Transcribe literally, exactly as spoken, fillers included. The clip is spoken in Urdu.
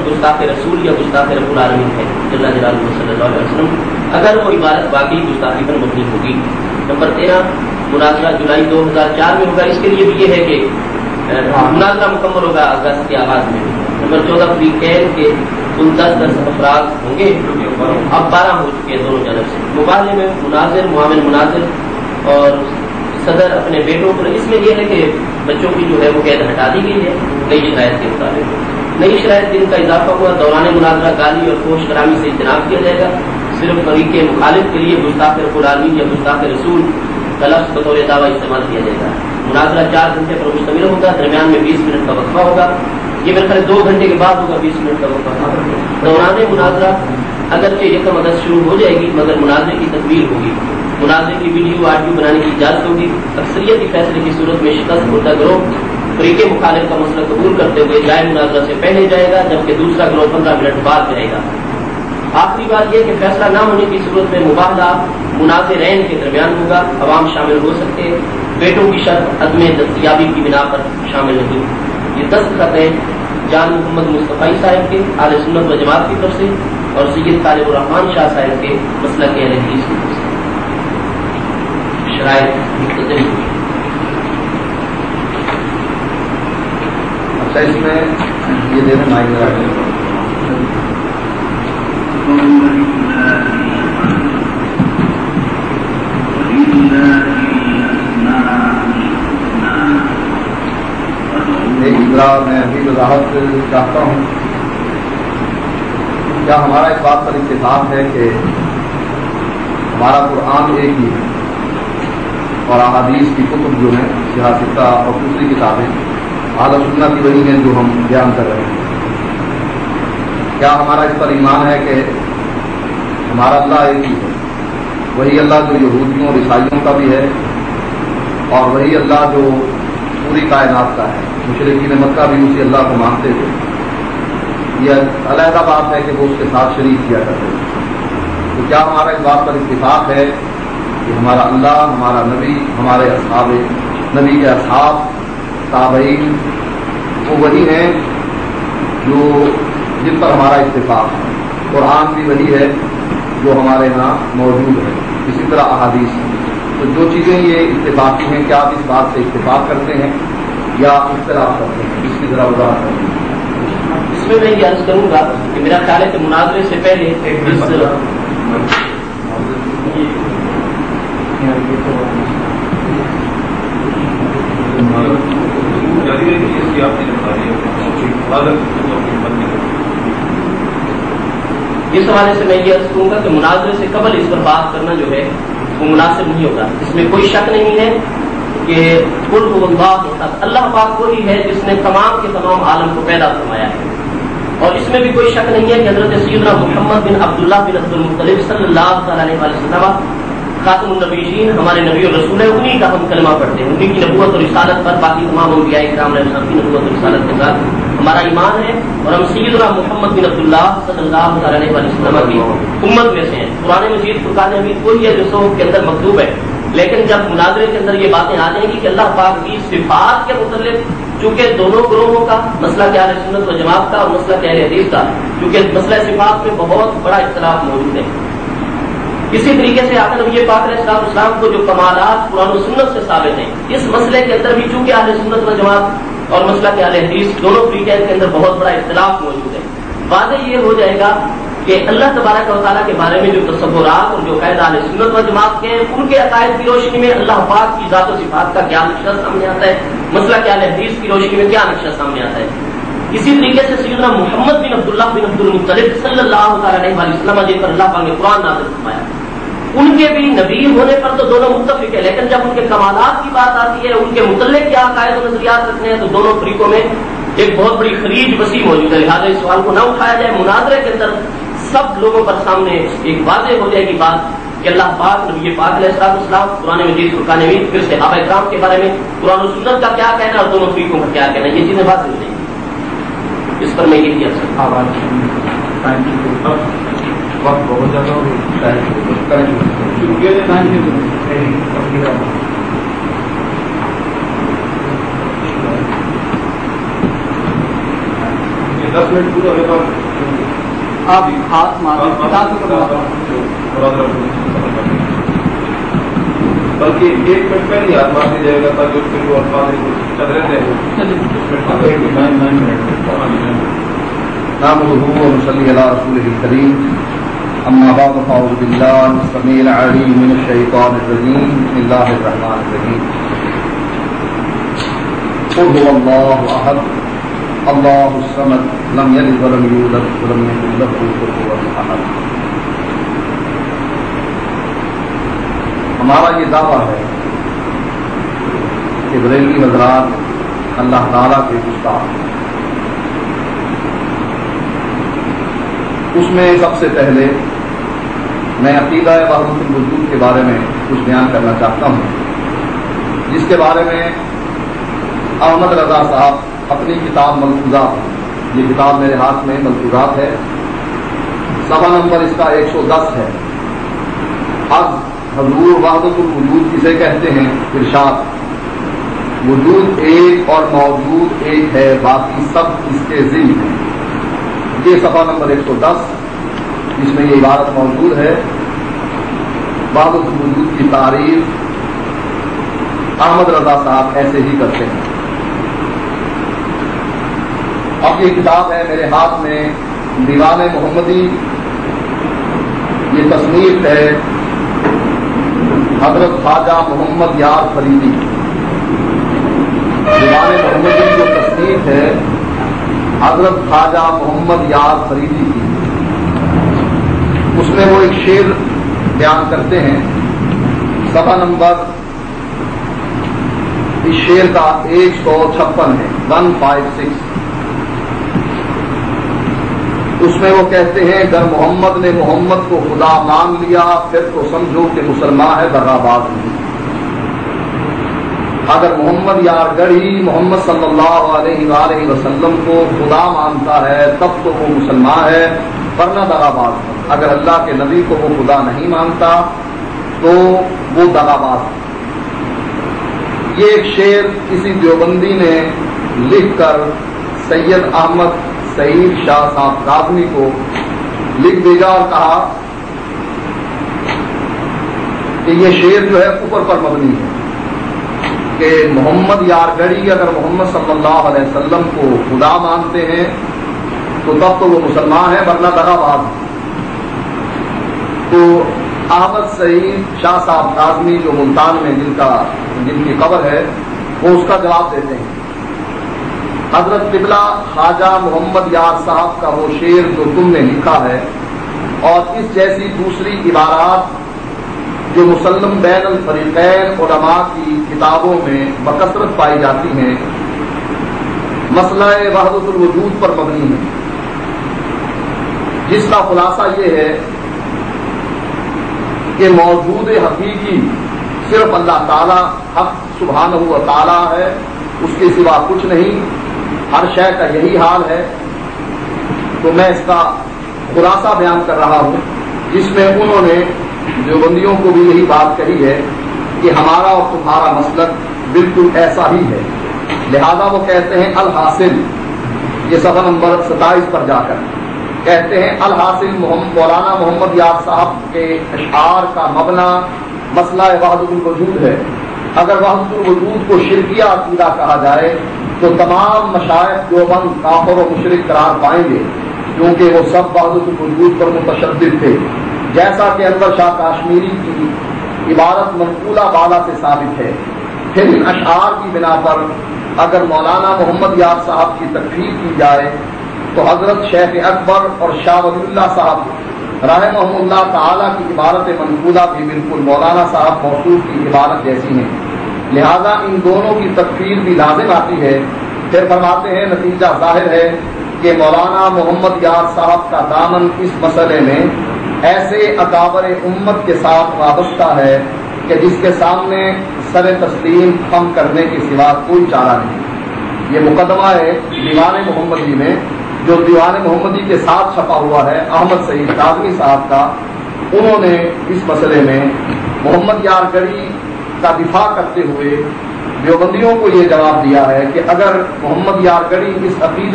گستاخ رسول یا گستاخ رب العالمین ہے جل جلالہ صلی اللہ علیہ وسلم اگر وہ عبارت واقعی گستاخی پر مبنی ہوگی۔ نمبر تیرہ مناظرہ جولائی دو ہزار چار میں ہوگا، اس کے لیے بھی یہ ہے کہ مناظرہ مکمل ہوگا اگست کے آغاز میں۔ نمبر چودہ ویکینڈ کے کل دس دس افراد ہوں گے، اب بارہ ہو چکے ہیں دونوں جانب سے۔ مباحثے میں مناظر معاون مناظر اور صدر اپنے بیٹوں پر، اس میں یہ ہے کہ بچوں کی جو ہے وہ قید ہٹا دی گئی ہے نئی شرائط کے مطابق۔ نئی شرائط دن کا اضافہ ہوا، دوران مناظرہ گالی اور فحش کلامی سے اجتناب کیا جائے گا، صرف فریق مخالف کے لیے گستاخ رب العالمین یا گستاخ رسول کا لفظ بطور دعویٰ استعمال کیا جائے گا۔ مناظرہ چار گھنٹے پر مشتمل ہوگا، درمیان میں بیس منٹ کا وقفہ ہوگا، یہ میرے خیال دو گھنٹے کے بعد ہوگا بیس منٹ کا وقفہ۔ دوران مناظرہ اگرچہ یکم اگست شروع ہو جائے گی مگر مناظر کی تدبیر ہوگی، مناظر کی ویڈیو آڈیو بنانے کی اجازت ہوگی۔ اکثریت کی فیصلے کی صورت میں شکست مردہ گروہ فریق مخالف کا مسئلہ قبول کرتے ہوئے جائے مناظرہ سے پہلے جائے گا، جبکہ دوسرا گروہ پندرہ منٹ بعد جائے گا۔ آخری بات یہ کہ فیصلہ نہ ہونے کی صورت میں مباحثہ مناظرین کے درمیان ہوگا، عوام شامل ہو سکتے ہیں، بیٹوں کی شرط عدم دستیابی کی بنا پر شامل نہیں۔ یہ دستخط ہے جان محمد مصطفی صاحب کے اہل سنت و جماعت کی طرف سے اور سید طالب الرحمان شاہ صاحب کے مسلک اہل حدیث کی طرف سے۔ شرائط مختصر۔ اچھا اس میں یہ دے دیں مائک لگا کے۔ ایک ذرا میں ابھی وضاحت چاہتا ہوں، کیا ہمارا اس بات پر اتفاق ہے کہ ہمارا قرآن ایک ہی ہے اور احادیث کی کتب جو ہیں سیاستہ اور دوسری کتابیں اعلیٰ سنت کی وہی ہیں جو ہم بیان کر رہے ہیں؟ کیا ہمارا اس پر ایمان ہے کہ ہمارا اللہ ایک ہی ہے، وہی اللہ جو یہودیوں اور عیسائیوں کا بھی ہے اور وہی اللہ جو پوری کائنات کا ہے؟ مشرکین مکہ بھی اسی اللہ کو مانتے تھے، یہ علیحدہ بات ہے کہ وہ اس کے ساتھ شریک کیا کرتے تھے۔ تو کیا ہمارا اس بات پر اتفاق ہے کہ ہمارا اللہ، ہمارا نبی، ہمارے اصحاب نبی کے اصحاب تابعین وہ وہی ہیں جو جن پر ہمارا اتفاق ہے؟ قرآن بھی وہی ہے جو ہمارے ہاں موجود ہے، اسی طرح احادیث ہے۔ تو جو چیزیں یہ اتفاقی ہیں، کیا آپ اس بات سے اتفاق کرتے ہیں یا اختلاف کرتے ہیں؟ اس کی ذرا وضاحت کریں۔ اس میں میں یہ عرض کروں گا کہ میرا خیال ہے کہ مناظرے سے پہلے اس حوالے سے میں یہ عرض کروں گا کہ مناظرے سے قبل اس پر بات کرنا جو ہے وہ مناسب نہیں ہوگا۔ اس میں کوئی شک نہیں ہے کہ قل هو اللہ احد، اللہ پاک وہی ہے جس نے تمام کے تمام عالم کو پیدا فرمایا ہے، اور اس میں بھی کوئی شک نہیں ہے کہ حضرت سیدنا محمد بن عبداللہ بن عبد المطلب صلی اللہ تعالی علیہ وسلم خاتم النبیین ہمارے نبی اور رسول ہے، انہی کا ہم کلمہ پڑھتے ہیں، انہی کی نبوت اور رسالت پر باقی تمام انبیاء کرام علیہ السلام کی نبوت اور رسالت کے ساتھ ہمارا ایمان ہے، اور ہم سیدنا محمد بن عبداللہ صلی اللہ علیہ وسلم کی امت میں سے ہیں۔ قرآن مجید فرقان حمید وہی ہے جو سو کے اندر مکتوب ہے، لیکن جب مناظرے کے اندر یہ باتیں آ جائیں گی کہ اللہ پاک کی صفات کے متعلق، چونکہ دونوں گروہوں کا مسئلہ کہ اہل سنت و جماعت کا اور مسئلہ کہ اہل حدیث کا، چونکہ مسئلہ صفات میں بہت بڑا اختلاف موجود ہے، اسی طریقے سے آقا نبی پاک علیہ الصلوۃ والسلام کو جو کمالات قرآن و سنت سے ثابت ہیں، اس مسئلے کے اندر بھی چونکہ اہل سنت و جماعت اور مسئلہ کہ اہل حدیث دونوں فریقین کے اندر بہت بڑا اختلاف موجود ہے، واضح یہ ہو جائے گا کہ اللہ تبارک و تعالیٰ کے بارے میں جو تصورات اور جو قید اہل سنت و جماعت کے ہیں، ان کے عقائد کی روشنی میں اللہ پاک کی ذات و صفات کا کیا نقشہ سامنے آتا ہے، مسئلہ کہ اہل حدیث کی روشنی میں کیا نقشہ سامنے آتا ہے۔ اسی طریقے سے سیدنا محمد بن عبداللہ بن عبد المطلب صلی اللہ تعالی علیہ وسلم جن پر اللہ پاک نے قرآن نازل فرمایا، ان کے بھی نبی ہونے پر تو دونوں متفق ہے، لیکن جب ان کے کمالات کی بات آتی ہے، ان کے متعلق کیا عقائد و نظریات رکھنے ہیں، تو دونوں فریقوں میں ایک بہت بڑی خلیج وسیع موجود ہے، لہٰذا اس سوال کو نہ اٹھایا جائے۔ مناظرے کے اندر سب لوگوں پر سامنے ایک واضح ہو جائے گی بات کہ اللہ پاک نبی پاک علیہ الصلوۃ والسلام قرآن مجید فرقان حمید، پھر صحابہ کرام کے بارے میں قرآن و سنت کا کیا کہنا اور دونوں فریقوں کا کیا کہنا، یہ چیزیں واضح ہو جائیں گی۔ اس پر میں یہ کیا سکتا وقت بہت زیادہ دس منٹ پورے ہونے پر آپ ہاتھ ماریں بلکہ ایک منٹ پہلے ہی ہاتھ مار دیا جائے گا تاکہ اس کے الفاظ چل رہے تھے. نحمده ونصلي على رسوله الكريم. أما بعد فأعوذ بالله السميع العليم من الشيطان الرجيم. بسم الله الرحمن الرحيم. قل هو الله أحد الله الصمد لم يلد ولم يولد ولم يكن له كفوا أحد. ہمارا یہ دعویٰ ہے کہ بریلوی حضرات اللہ تعالیٰ کے گستاخ. اس میں سب سے پہلے میں عقیدہ وحدت الوجود کے بارے میں کچھ بیان کرنا چاہتا ہوں، جس کے بارے میں احمد رضا صاحب اپنی کتاب ملفوظات، یہ کتاب میرے ہاتھ میں ملفوظات ہے، صفحہ نمبر اس کا ایک سو دس ہے. اب حضور وحدت الوجود کسے کہتے ہیں؟ ارشاد وجود ایک اور موجود ایک ہے، باقی سب اس کے ضمن ہیں. یہ صفحہ نمبر ایک سو دس، اس میں یہ عبارت موجود ہے. وحدت الوجود کی تعریف احمد رضا صاحب ایسے ہی کرتے ہیں. اب یہ کتاب ہے میرے ہاتھ میں، دیوان محمدی، یہ تصنیف ہے حضرت خواجہ محمد یار فریدی. دیوان محمدی جو تصنیف ہے حضرت خواجہ محمد یار فریدی کی، اس میں وہ ایک شعر بیان کرتے ہیں. صفحہ نمبر اس شعر کا ایک سو چھپن ہے، ون فائیو سکس. اس میں وہ کہتے ہیں گر محمد نے محمد کو خدا مان لیا پھر تو سمجھو کہ مسلمان ہے دغاباز نہیں. اگر محمد یار گڑھی محمد صلی اللہ علیہ وآلہ وسلم کو خدا مانتا ہے تب تو وہ مسلمان ہے، ورنہ دغاباز. اگر اللہ کے نبی کو وہ خدا نہیں مانتا تو وہ دغاباز. یہ ایک شعر کسی دیوبندی نے لکھ کر سید احمد سعید شاہ صاحب کاظمی کو لکھ بھیجا اور کہا کہ یہ شعر جو ہے کفر پر مبنی ہے، کہ محمد یار گڑھی اگر محمد صلی اللہ علیہ وسلم کو خدا مانتے ہیں تو تب تو وہ مسلمان ہے، ورنہ دغاباز. تو احمد سعید شاہ صاحب کاظمی جو ملتان میں جن کا جن کی قبر ہے، وہ اس کا جواب دیتے ہیں. حضرت قبلہ خواجہ محمد یار صاحب کا وہ شعر جو تم نے لکھا ہے اور اس جیسی دوسری عبارات جو مسلم بین الفریقین علماء کی کتابوں میں بکثرت پائی جاتی ہیں، مسئلہ وحدت الوجود پر مبنی ہے، جس کا خلاصہ یہ ہے کہ موجود حقیقی صرف اللہ تعالی حق سبحانہ و تعالی ہے، اس کے سوا کچھ نہیں. ہر شے کا یہی حال ہے. تو میں اس کا خلاصہ بیان کر رہا ہوں، جس میں انہوں نے دیوبندیوں کو بھی یہی بات کہی ہے کہ ہمارا اور تمہارا مسلک بالکل ایسا ہی ہے. لہذا وہ کہتے ہیں الحاصل، یہ صفحہ نمبر ستائیس پر جا کر کہتے ہیں الحاصل مولانا محمد یار صاحب کے اشعار کا مبنا مسئلہ وحدت الوجود ہے. اگر وحدت الوجود کو شرکیہ عقیدہ کہا جائے تو تمام مشائخ دیوبند کافر و مشرک قرار پائیں گے، کیونکہ وہ سب وحدت الوجود پر متشدد تھے، جیسا کہ انور شاہ کاشمیری کی عبارت منقولہ بالا سے ثابت ہے. پھر ان اشعار کی بنا پر اگر مولانا محمد یار صاحب کی تکفیر کی جائے تو حضرت شیخ اکبر اور شاہ ولی اللہ صاحب رحمہ اللہ تعالی کی عبارت منقولہ بھی بالکل مولانا صاحب موصوف کی عبارت جیسی ہیں. لہذا ان دونوں کی تکفیر بھی لازم آتی ہے. پھر فرماتے ہیں نتیجہ ظاہر ہے کہ مولانا محمد یار صاحب کا دامن اس مسئلے میں ایسے اکابر امت کے ساتھ وابستہ ہے کہ جس کے سامنے سر تسلیم خم کرنے کے سوا کوئی چارہ نہیں. یہ مقدمہ ہے دیوان محمدی میں، جو دیوان محمدی کے ساتھ چھپا ہوا ہے احمد سعید کاظمی صاحب کا. انہوں نے اس مسئلے میں محمد یار گڑھی کا دفاع کرتے ہوئے دیوبندیوں کو یہ جواب دیا ہے کہ اگر محمد یار گڑھی اس عقیدے